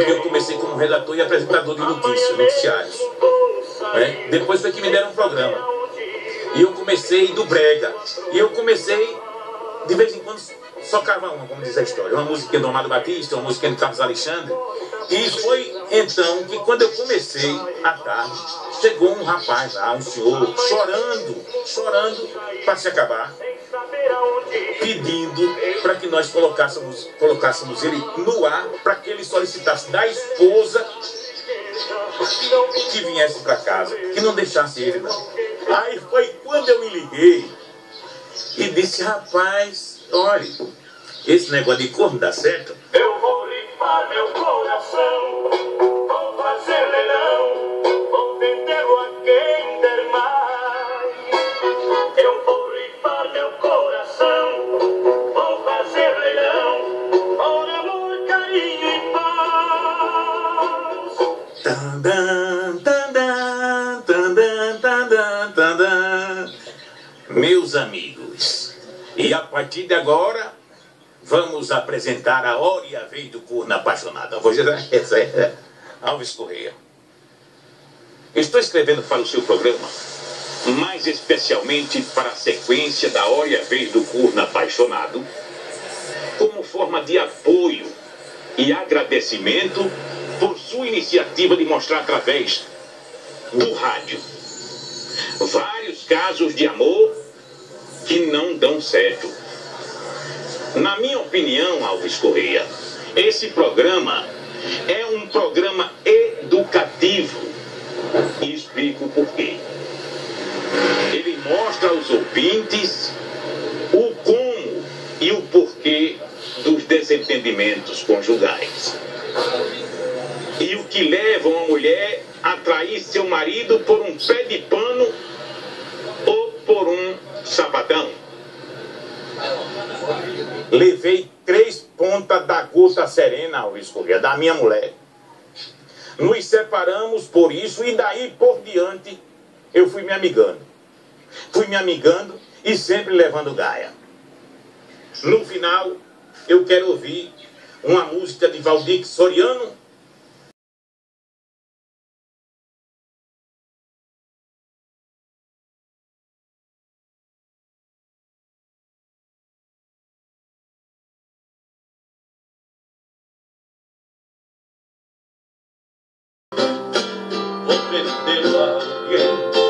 porque eu comecei como redator e apresentador de notícias, noticiários. Né? Depois foi que me deram um programa. E eu comecei do brega. E eu comecei, de vez em quando, socava uma, como diz a história. Uma musiquinha do Amado Batista, uma musiquinha do Carlos Alexandre. E foi então que quando eu comecei à tarde, chegou um rapaz lá, um senhor, chorando para se acabar, pedindo para que nós colocássemos ele no ar, para que ele solicitasse da esposa que viesse para casa, que não deixasse ele não. Aí foi quando eu me liguei e disse, rapaz, olha, esse negócio de corno dá certo? Eu vou limpar meu coração, vou fazer leilão, vou vendê-lo a quem der mais. Eu vou limpar meu coração, vou fazer leilão, por amor, carinho e paz. Tandã, tandã, tandã, tandã, tandã. Meus amigos, e a partir de agora vamos apresentar a hora e a vez do corno apaixonado. Essa é Alves Correia. Estou escrevendo para o seu programa, mais especialmente para a sequência da hora e a vez do corno apaixonado, como forma de apoio e agradecimento por sua iniciativa de mostrar através do rádio vários casos de amor que não dão certo. Na minha opinião, Alves Correia, esse programa é um programa educativo. E explico por quê. Ele mostra aos ouvintes o como e o porquê dos desentendimentos conjugais. E o que leva uma mulher a trair seu marido por um pé de pano ou por um sapatão. Levei 3 pontas da gota serena, Alves Correia, da minha mulher. Nos separamos por isso e daí por diante eu fui me amigando. Fui me amigando e sempre levando gaia. No final, eu quero ouvir uma música de Valdir Soriano. Vou vender a alguém